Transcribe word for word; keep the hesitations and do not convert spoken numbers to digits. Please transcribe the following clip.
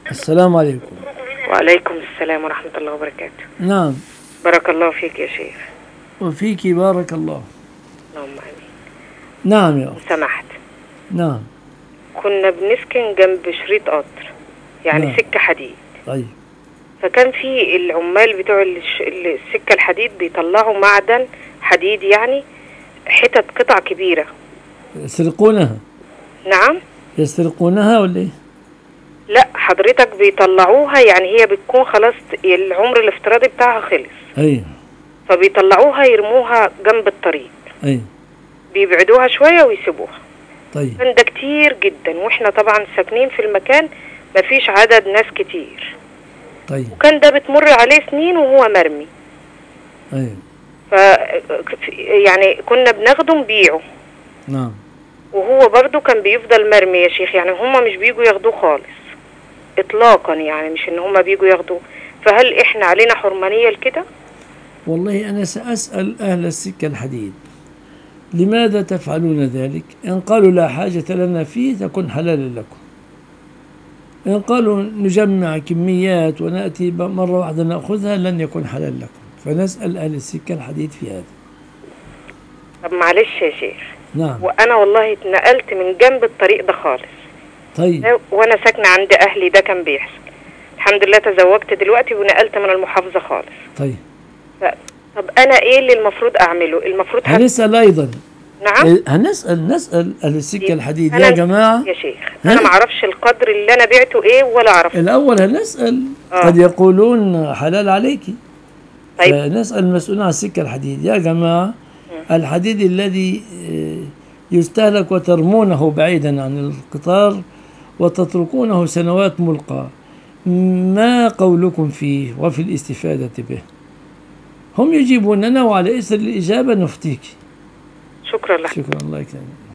السلام عليكم. وعليكم السلام ورحمة الله وبركاته. نعم. بارك الله فيك يا شيخ. وفيك بارك الله. اللهم آمين. نعم يا أخت. سمحت. نعم. كنا بنسكن جنب شريط قطر، يعني نعم. سكة حديد. طيب. فكان في العمال بتوع الش- السكة الحديد بيطلعوا معدن حديد، يعني حتت قطع كبيرة. يسرقونها؟ نعم. يسرقونها ولا إيه؟ لا حضرتك بيطلعوها، يعني هي بتكون خلاص العمر الافتراضي بتاعها خلص، أيوه. فبيطلعوها يرموها جنب الطريق، أيوه. بيبعدوها شوية ويسيبوها. طيب. كان ده كتير جدا، واحنا طبعا ساكنين في المكان مفيش عدد ناس كتير، طيب. وكان ده بتمر عليه سنين وهو مرمي. أيوه. ف يعني كنا بناخده نبيعه، نعم. وهو برضو كان بيفضل مرمي يا شيخ، يعني هما مش بيجوا ياخدوه خالص اطلاقا، يعني مش ان هما بيجوا ياخدوه. فهل احنا علينا حرمانية لكده؟ والله أنا سأسأل أهل السكة الحديد لماذا تفعلون ذلك؟ إن قالوا لا حاجة لنا فيه تكون حلالا لكم، إن قالوا نجمع كميات ونأتي مرة واحدة نأخذها لن يكون حلال لكم، فنسأل أهل السكة الحديد في هذا. طب معلش يا شيخ. نعم. وانا والله اتنقلت من جنب الطريق ده خالص. طيب. وانا ساكنة عند اهلي، ده كان بيحصل. الحمد لله تزوجت دلوقتي ونقلت من المحافظة خالص. طيب. ف... طب انا ايه اللي المفروض اعمله؟ المفروض هنسأل أيضا. نعم. هنسأل نسأل أهل السكة الحديد أنا يا جماعة. يا شيخ أنا ما أعرفش القدر اللي أنا بعته إيه ولا أعرف. الأول هنسأل. آه. قد يقولون حلال عليكي. طيب. فنسأل المسؤولين عن السكة الحديد يا جماعة، م. الحديد الذي يستهلك وترمونه بعيدا عن القطار وتتركونه سنوات ملقى، ما قولكم فيه وفي الاستفادة به؟ هم يجيبوننا وعلى إثر الإجابة نفتيك. شكرا لك. شكرا الله يكرمك.